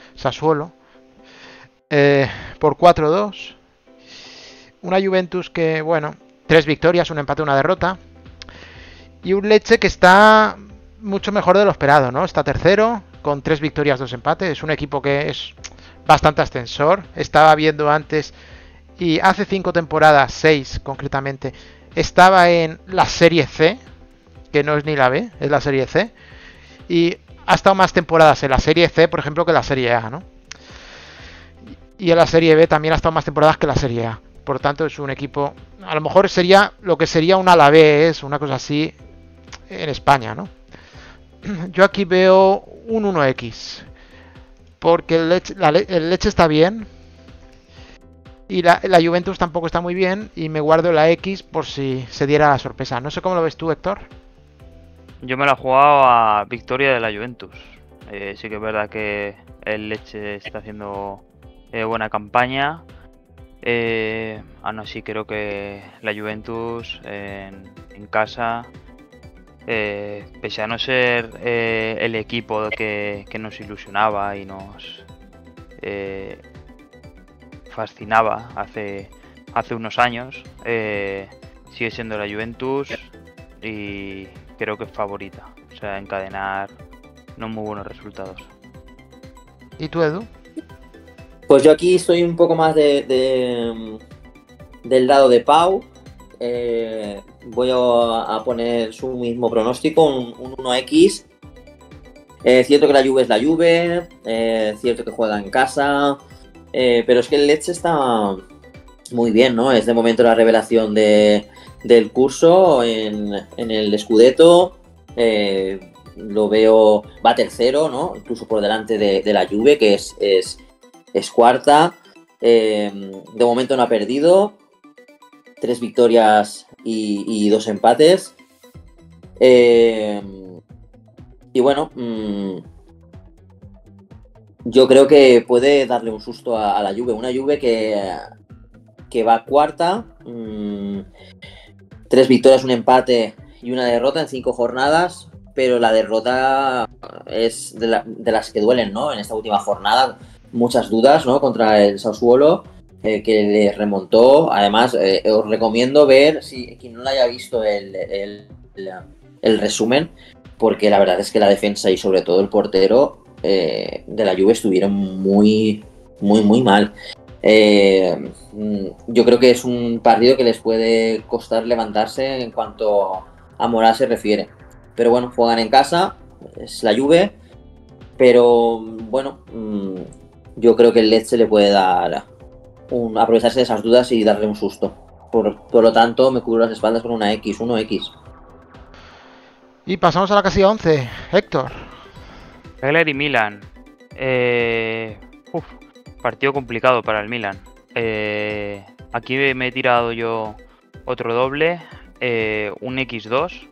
Por 4-2. Una Juventus que, bueno, 3 victorias, un empate, una derrota. Y un Lecce que está mucho mejor de lo esperado, ¿no? Está tercero, con 3 victorias, 2 empates. Es un equipo que es bastante ascensor. Estaba viendo antes, y hace 5 temporadas, 6 concretamente, estaba en la Serie C, que no es ni la B, es la Serie C. Y ha estado más temporadas en la Serie C, por ejemplo, que en la Serie A, ¿no? Y en la Serie B también ha estado más temporadas que la Serie A. Por lo tanto, es un equipo... A lo mejor sería lo que sería un Alavés, una cosa así, en España, ¿no? Yo aquí veo un 1X. Porque el Lecce está bien. Y la Juventus tampoco está muy bien. Y me guardo la X por si se diera la sorpresa. No sé cómo lo ves tú, Héctor. Yo me la he jugado a victoria de la Juventus. Sí que es verdad que el Lecce está haciendo buena campaña. Aún así creo que la Juventus en casa, pese a no ser el equipo que nos ilusionaba y nos fascinaba hace unos años, sigue siendo la Juventus y creo que es favorita. O sea, encadenar no muy buenos resultados. ¿Y tú, Edu? Pues yo aquí estoy un poco más del lado de Pau. Voy a poner su mismo pronóstico, un 1X. Cierto que la Juve es la Juve, cierto que juega en casa, pero es que el Lecce está muy bien, ¿no? Es de momento la revelación del curso en el Scudetto. Lo veo, va tercero, ¿no? Incluso por delante de la Juve, que es cuarta. De momento no ha perdido. 3 victorias y 2 empates. Y bueno, yo creo que puede darle un susto a la Juve. Una Juve que que va cuarta, 3 victorias, un empate y una derrota en 5 jornadas, pero la derrota es de las que duelen, ¿no? En esta última jornada, muchas dudas, ¿no? Contra el Sassuolo, que le remontó. Además, os recomiendo ver, si quien no lo haya visto, el resumen, porque la verdad es que la defensa y sobre todo el portero de la Juve estuvieron muy mal. Yo creo que es un partido que les puede costar levantarse en cuanto a moral se refiere. Pero bueno, juegan en casa, es la Juve, pero bueno, yo creo que el Lecce le puede dar aprovecharse de esas dudas y darle un susto. Por lo tanto, me cubro las espaldas con una X, 1X. Y pasamos a la casilla 11, Héctor. Cagliari Milan. Partido complicado para el Milan. Aquí me he tirado yo otro doble, un X2.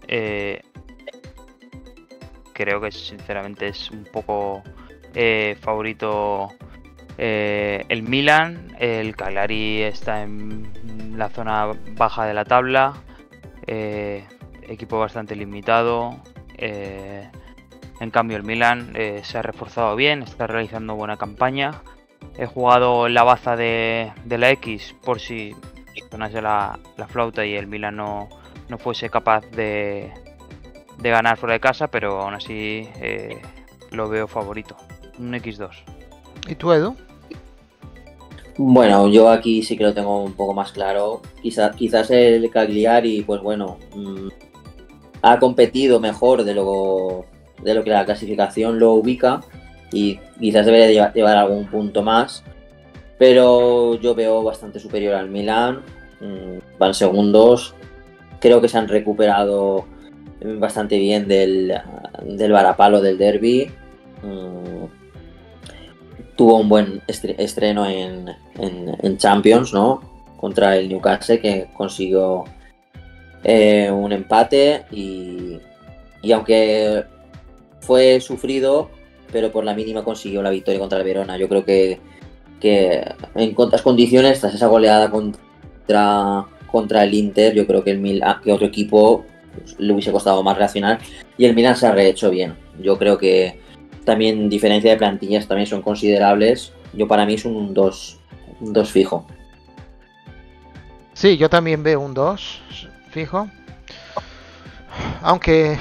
Creo que sinceramente es un poco favorito el Milan. El Cagliari está en la zona baja de la tabla, equipo bastante limitado. En cambio el Milan se ha reforzado bien, está realizando buena campaña. He jugado la baza de la X por si sonase la flauta y el Milan no fuese capaz de ganar fuera de casa, pero aún así lo veo favorito. Un X2. ¿Y tú, Edu? Bueno, yo aquí sí que lo tengo un poco más claro. Quizás el Cagliari, pues bueno, ha competido mejor de lo que la clasificación lo ubica y quizás debería llevar algún punto más, pero yo veo bastante superior al Milan. Van segundos, creo que se han recuperado bastante bien del varapalo del derbi. Tuvo un buen estreno en Champions, ¿no? Contra el Newcastle, que consiguió un empate y aunque fue sufrido, pero por la mínima consiguió la victoria contra el Verona. Yo creo que en otras condiciones, tras esa goleada contra el Inter, yo creo que otro equipo le hubiese costado más reaccionar y el Milan se ha rehecho bien. Yo creo que también diferencia de plantillas también son considerables. Para mí es un 2 fijo. Sí, yo también veo un 2 fijo. Aunque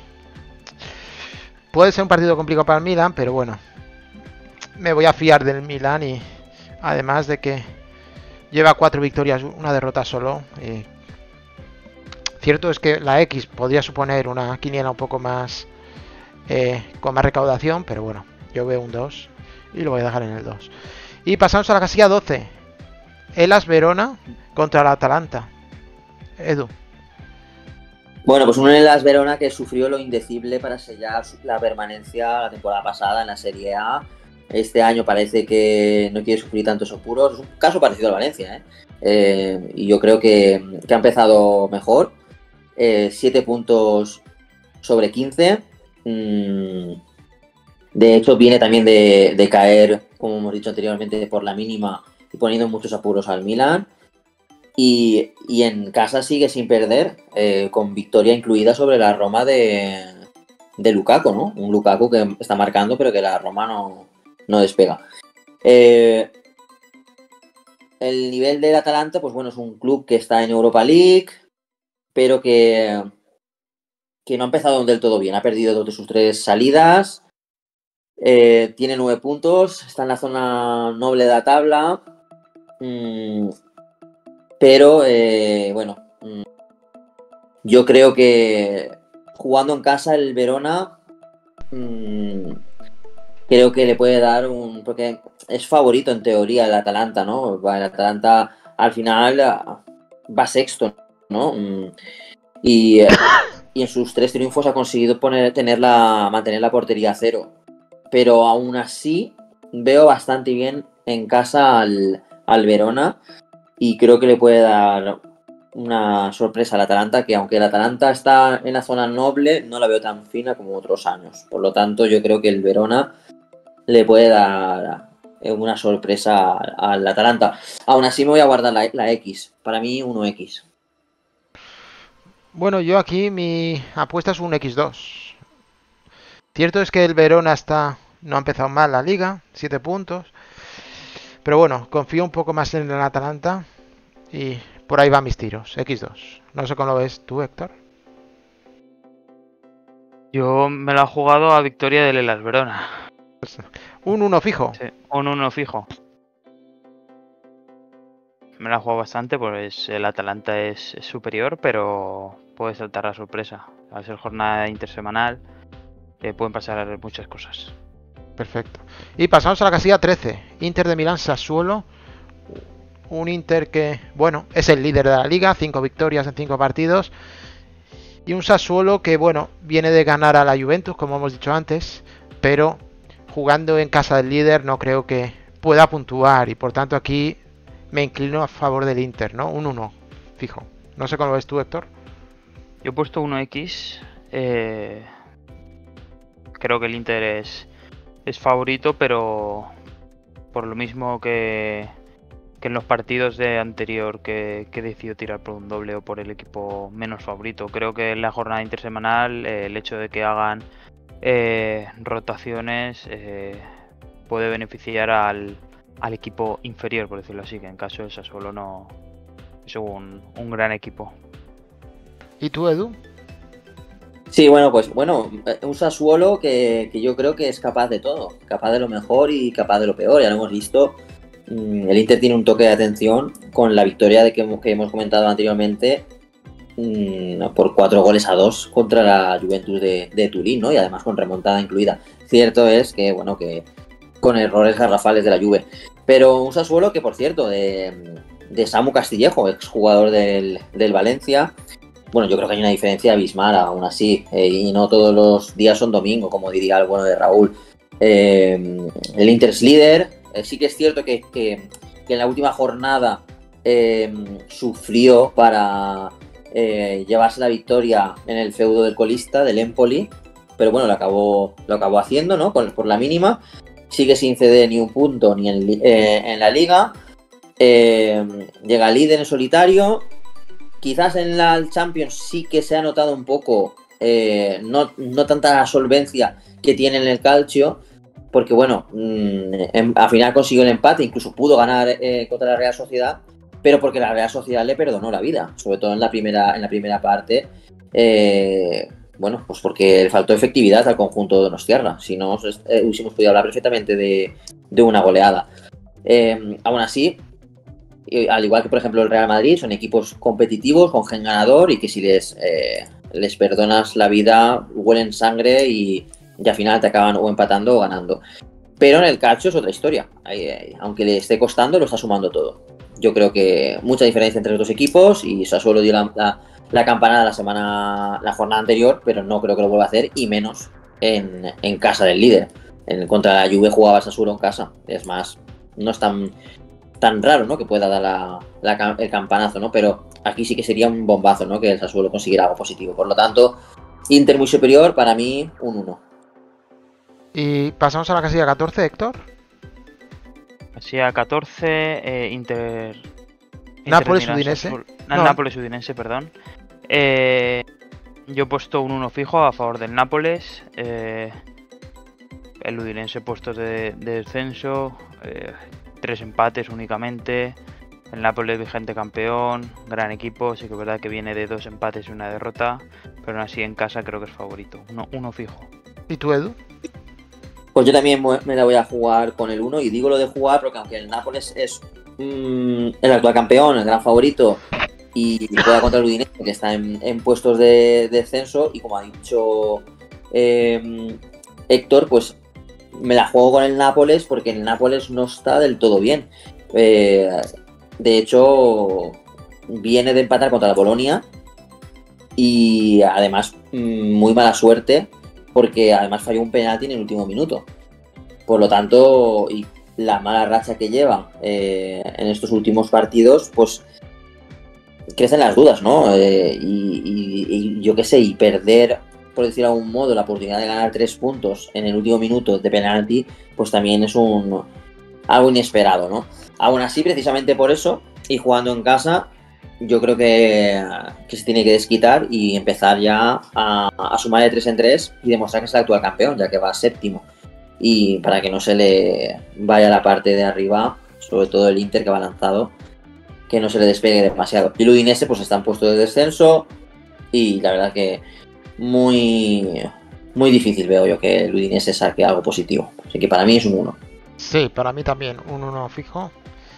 puede ser un partido complicado para el Milan, pero bueno, me voy a fiar del Milan y además de que lleva 4 victorias, una derrota solo. Cierto es que la X podría suponer una quiniela un poco más con más recaudación, pero bueno, yo veo un 2 y lo voy a dejar en el 2. Y pasamos a la casilla 12. Hellas Verona contra la Atalanta. Edu. Bueno, pues un Hellas Verona que sufrió lo indecible para sellar la permanencia la temporada pasada en la Serie A. Este año parece que no quiere sufrir tantos apuros. Es un caso parecido al Valencia, y yo creo que ha empezado mejor. 7 puntos sobre 15. De hecho, viene también de caer, como hemos dicho anteriormente, por la mínima y poniendo muchos apuros al Milan. Y en casa sigue sin perder, con victoria incluida sobre la Roma de Lukaku, ¿no? Un Lukaku que está marcando, pero que la Roma no despega. El nivel del Atalanta, pues bueno, es un club que está en Europa League, pero que no ha empezado del todo bien. Ha perdido 2 de sus 3 salidas. Tiene 9 puntos. Está en la zona noble de la tabla. Pero, bueno, yo creo que jugando en casa el Verona, creo que le puede dar porque es favorito en teoría el Atalanta, ¿no? El Atalanta al final va sexto, ¿no? Y en sus 3 triunfos ha conseguido mantener la portería a 0. Pero aún así veo bastante bien en casa al Verona y creo que le puede dar una sorpresa al Atalanta, que aunque el Atalanta está en la zona noble, no la veo tan fina como otros años. Por lo tanto, yo creo que el Verona le puede dar una sorpresa al Atalanta. Aún así me voy a guardar la X. Para mí 1X. Bueno, yo aquí mi apuesta es un X2. Cierto es que el Verona no ha empezado mal la liga, 7 puntos. Pero bueno, confío un poco más en el Atalanta y por ahí van mis tiros, X2. No sé cómo lo ves tú, Héctor. Yo me lo he jugado a victoria del Hellas Verona. Un 1 fijo. Sí, un 1 fijo. Me la he jugado bastante, pues el Atalanta es superior, pero puede saltar la sorpresa. Al ser jornada intersemanal, pueden pasar muchas cosas. Perfecto. Y pasamos a la casilla 13. Inter de Milán Sassuolo. Un Inter que, bueno, es el líder de la liga, 5 victorias en 5 partidos. Y un Sassuolo que, bueno, viene de ganar a la Juventus, como hemos dicho antes, pero jugando en casa del líder no creo que pueda puntuar. Y por tanto aquí me inclino a favor del Inter, ¿no? Un 1 fijo. No sé cómo lo ves tú, Héctor. Yo he puesto 1X. Creo que el Inter es favorito, pero por lo mismo que en los partidos de anterior que decidió tirar por un doble o por el equipo menos favorito. Creo que en la jornada intersemanal el hecho de que hagan rotaciones puede beneficiar al equipo inferior, por decirlo así, que en caso de Sassuolo no es un gran equipo. ¿Y tú, Edu? Sí, bueno, pues un Sassuolo que yo creo que es capaz de todo, capaz de lo mejor y capaz de lo peor, ya lo hemos visto. El Inter tiene un toque de atención con la victoria que hemos comentado anteriormente por 4-2 contra la Juventus de Turín, ¿no? Y además con remontada incluida. Cierto es que, bueno, que con errores garrafales de la Juve. Pero un Sassuolo que, por cierto, de Samu Castillejo, exjugador del Valencia. Bueno, yo creo que hay una diferencia abismal aún así, y no todos los días son domingo, como diría el bueno de Raúl. El Inter es líder, sí que es cierto que en la última jornada sufrió para llevarse la victoria en el feudo del colista, del Empoli, pero bueno, lo acabó haciendo, ¿no? Por la mínima. Sigue sin ceder ni un punto ni en la liga. Llega líder en solitario. Quizás en la Champions sí que se ha notado un poco, no tanta solvencia que tiene en el Calcio, porque bueno, al final consiguió el empate, incluso pudo ganar contra la Real Sociedad, pero porque la Real Sociedad le perdonó la vida, sobre todo en la primera parte, bueno, pues porque le faltó efectividad al conjunto de Donostiarra, si no hubiésemos podido hablar perfectamente de una goleada. Aún así, al igual que por ejemplo el Real Madrid, son equipos competitivos, con gen ganador, y que si les perdonas la vida, huelen sangre y al final te acaban o empatando o ganando. Pero en el calcio es otra historia. Aunque le esté costando, lo está sumando todo. Yo creo que mucha diferencia entre los dos equipos, y Sassuolo dio la campanada la jornada anterior, pero no creo que lo vuelva a hacer, y menos en casa del líder. Contra la Juve jugaba Sassuolo en casa. Es más, no es tan raro, ¿no?, que pueda dar el campanazo, ¿no? Pero aquí sí que sería un bombazo, ¿no?, que el Sassuolo consiguiera algo positivo. Por lo tanto, Inter muy superior, para mí un 1. Y pasamos a la casilla 14, Héctor. Casilla 14, Inter Nápoles Udinese. Nápoles Udinese, perdón. Yo he puesto un 1 fijo a favor del Nápoles. El Udinese puestos de descenso. 3 empates únicamente. El Nápoles vigente campeón, gran equipo, sí que es verdad que viene de 2 empates y una derrota, pero aún así en casa creo que es favorito, uno fijo. ¿Y tú, Edu? Pues yo también me la voy a jugar con el 1, y digo lo de jugar porque aunque el Nápoles es el actual campeón, el gran favorito, y juega contra el Udinese, que está en puestos de descenso, y como ha dicho Héctor, pues me la juego con el Nápoles porque el Nápoles no está del todo bien. De hecho, viene de empatar contra la Bolonia, y además muy mala suerte porque además falló un penalti en el último minuto. Por lo tanto, y la mala racha que lleva en estos últimos partidos, pues crecen las dudas, ¿no? Y yo qué sé, y perder, por decirlo de algún modo, la oportunidad de ganar 3 puntos en el último minuto de penalti, pues también es algo inesperado, ¿no? Aún así, precisamente por eso, y jugando en casa, yo creo que se tiene que desquitar y empezar ya a sumar de 3 en 3 y demostrar que es el actual campeón, ya que va séptimo. Y para que no se le vaya la parte de arriba, sobre todo el Inter que va lanzado, que no se le despegue demasiado. Y el Udinese pues está en puesto de descenso y la verdad que muy difícil veo yo que el Udinese saque algo positivo. Así que para mí es un 1. Sí, para mí también, un 1 fijo.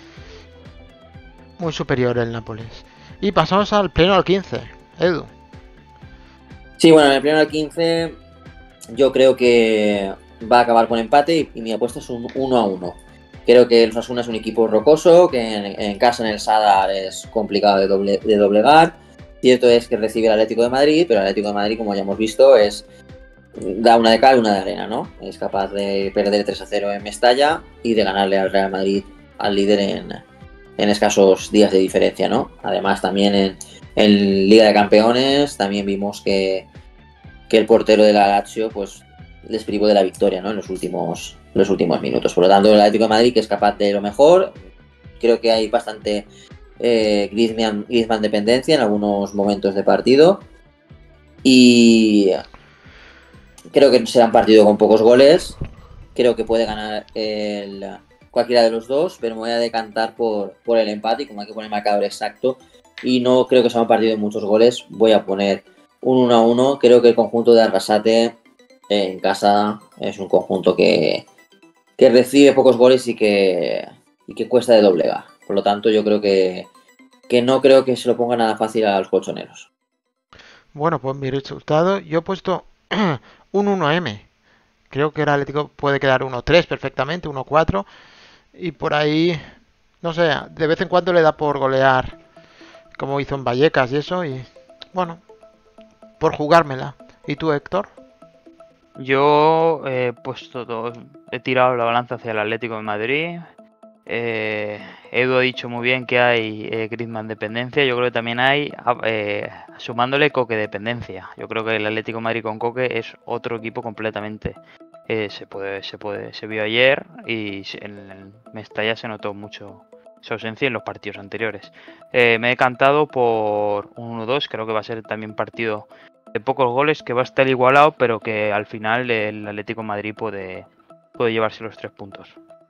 Muy superior el Nápoles. Y pasamos al pleno al 15, Edu. Sí, bueno, en el pleno al 15 yo creo que va a acabar con empate y mi apuesta es un 1-1. Creo que el Osasuna es un equipo rocoso, que en casa en el Sadar es complicado de doblegar. Cierto es que recibe el Atlético de Madrid, pero el Atlético de Madrid, como ya hemos visto, da una de cal y una de arena, ¿no? Es capaz de perder 3-0 en Mestalla y de ganarle al Real Madrid, al líder, en escasos días de diferencia, ¿no? Además, también en Liga de Campeones también vimos que el portero de la Lazio pues les privó de la victoria, ¿no? En los últimos minutos. Por lo tanto, el Atlético de Madrid, que es capaz de lo mejor, creo que hay bastante Griezmann dependencia en algunos momentos de partido y creo que será un partido con pocos goles. Creo que puede ganar cualquiera de los dos, pero me voy a decantar por el empate y como hay que poner marcador exacto y no creo que sea un partido de muchos goles, voy a poner un 1-1. Creo que el conjunto de Arrasate en casa es un conjunto que recibe pocos goles y que cuesta de doblegar. Por lo tanto, yo creo que no creo que se lo ponga nada fácil a los colchoneros. Bueno, pues mi resultado, yo he puesto un 1M. Creo que el Atlético puede quedar 1-3 perfectamente, 1-4. Y por ahí, no sé, de vez en cuando le da por golear, como hizo en Vallecas y eso. Y bueno, por jugármela. ¿Y tú, Héctor? Yo he tirado la balanza hacia el Atlético de Madrid. Edu ha dicho muy bien que hay Griezmann dependencia. Yo creo que también hay, sumándole Coque dependencia. Yo creo que el Atlético de Madrid con Coque es otro equipo completamente. Se vio ayer y en el Mestalla se notó mucho su ausencia en los partidos anteriores. Me he decantado por un 1-2. Creo que va a ser también partido de pocos goles, que va a estar igualado, pero que al final el Atlético de Madrid puede llevarse los 3 puntos.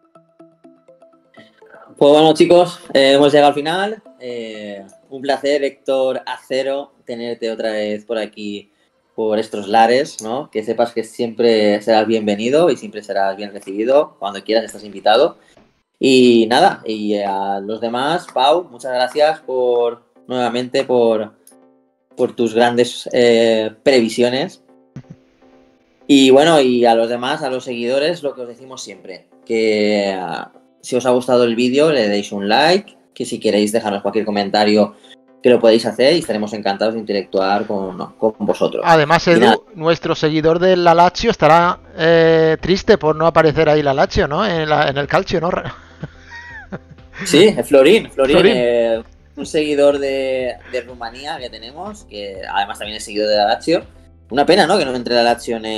Pues bueno, chicos, hemos llegado al final. Un placer, Héctor Acero, tenerte otra vez por aquí, por estos lares, ¿no? Que sepas que siempre serás bienvenido y siempre serás bien recibido. Cuando quieras estás invitado. Y nada, y a los demás, Pau, muchas gracias nuevamente por tus grandes previsiones. Y bueno, y a los demás, a los seguidores, lo que os decimos siempre, que si os ha gustado el vídeo le deis un like, que si queréis dejarnos cualquier comentario que lo podéis hacer y estaremos encantados de interactuar con vosotros. Además, Edu, nuestro seguidor del La Lazio estará triste por no aparecer ahí la Lazio, ¿no? En el calcio, ¿no? Sí, Florín. Un seguidor de Rumanía que tenemos, que además también es seguidor de la Lazio. Una pena, ¿no? Que no entre la Lazio en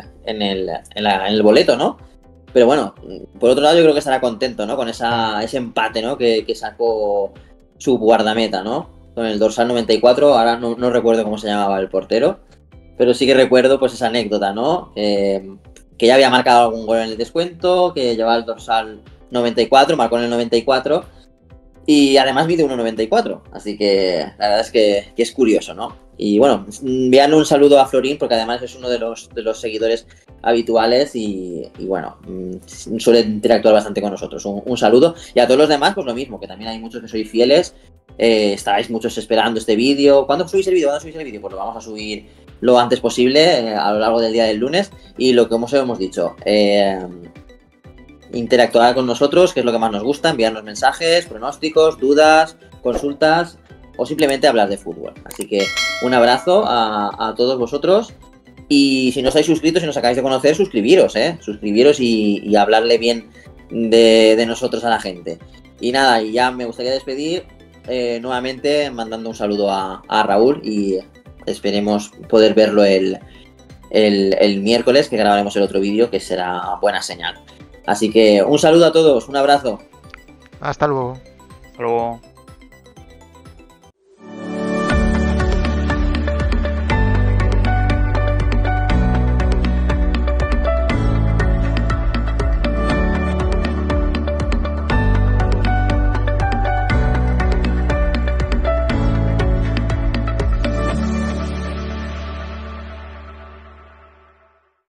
el boleto, ¿no? Pero bueno, por otro lado yo creo que estará contento, ¿no? Con ese empate, ¿no? Que sacó su guardameta, ¿no? Con el dorsal 94, ahora no recuerdo cómo se llamaba el portero, pero sí que recuerdo pues esa anécdota, ¿no? Que ya había marcado algún gol en el descuento, que llevaba el dorsal 94, marcó en el 94 y además mide 1,94, así que la verdad es que es curioso, ¿no? Y bueno, enviando un saludo a Florín porque además es uno de los seguidores habituales y bueno, suele interactuar bastante con nosotros. Un saludo. Y a todos los demás, pues lo mismo, que también hay muchos que sois fieles. Estáis muchos esperando este vídeo. ¿Cuándo subís el vídeo? Pues lo vamos a subir lo antes posible, a lo largo del día del lunes. Y lo que hemos dicho, interactuar con nosotros, que es lo que más nos gusta, enviarnos mensajes, pronósticos, dudas, consultas o simplemente hablar de fútbol. Así que un abrazo a todos vosotros. Y si no estáis suscritos y nos acabáis de conocer, suscribiros y hablarle bien de nosotros a la gente. Y nada, y ya me gustaría despedir nuevamente mandando un saludo a Raúl y esperemos poder verlo el miércoles, que grabaremos el otro vídeo, que será buena señal. Así que un saludo a todos, un abrazo. Hasta luego. Hasta luego.